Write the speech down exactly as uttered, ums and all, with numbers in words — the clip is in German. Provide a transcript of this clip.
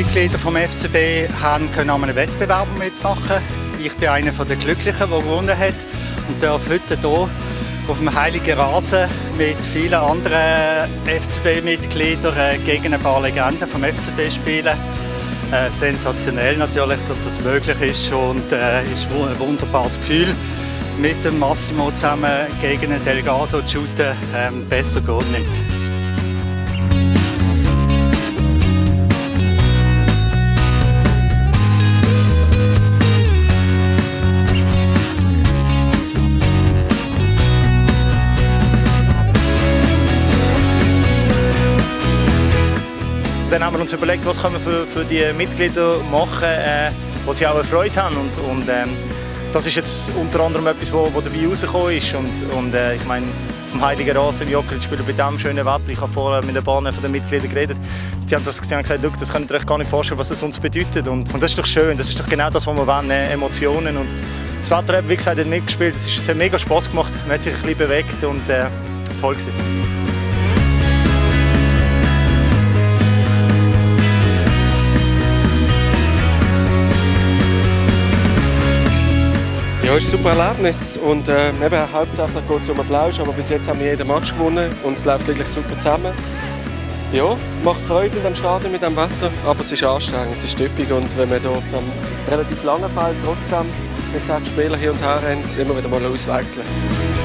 Mitglieder vom F C B haben können an einem Wettbewerb mitmachen. Ich bin einer der Glücklichen, der gewonnen hat und darf heute hier auf dem heiligen Rasen mit vielen anderen F C B-Mitgliedern gegen ein paar Legenden vom F C B spielen. Äh, sensationell natürlich, dass das möglich ist und äh, ist ein wunderbares Gefühl. Mit dem Massimo zusammen gegen einen Delgado zu shooten, ähm, besser geht nicht. Dann haben wir uns überlegt, was können wir für, für die Mitglieder machen, äh, wo sie auch eine Freude haben. Und, und ähm, das ist jetzt unter anderem etwas, wo, wo dabei rausgekommen ist. Und, und äh, ich meine, vom heiligen Rasen, wie Jokerit spielen bei diesem schönen Wetter. Ich habe vorher mit ein paar von den Mitgliedern geredet. Die haben, das, die haben gesagt, das könnt ihr euch gar nicht vorstellen, was das uns bedeutet. Und, und das ist doch schön, das ist doch genau das, was wir wollen, äh, Emotionen. Und das Wetter hat, wie gesagt, hat mitgespielt. Es, ist, es hat mega Spass gemacht, man hat sich ein bisschen bewegt und äh, toll gewesen. Ja, es ist ein super Erlebnis und äh, eben, hauptsächlich geht es um Applaus, aber bis jetzt haben wir jeden Match gewonnen und es läuft wirklich super zusammen. Ja, macht Freude in dem Stadion mit dem Wetter, aber es ist anstrengend, es ist typisch und wenn man hier auf einem relativ langen Feld trotzdem mit sechs Spielern hier und her rennt, immer wieder mal auswechseln.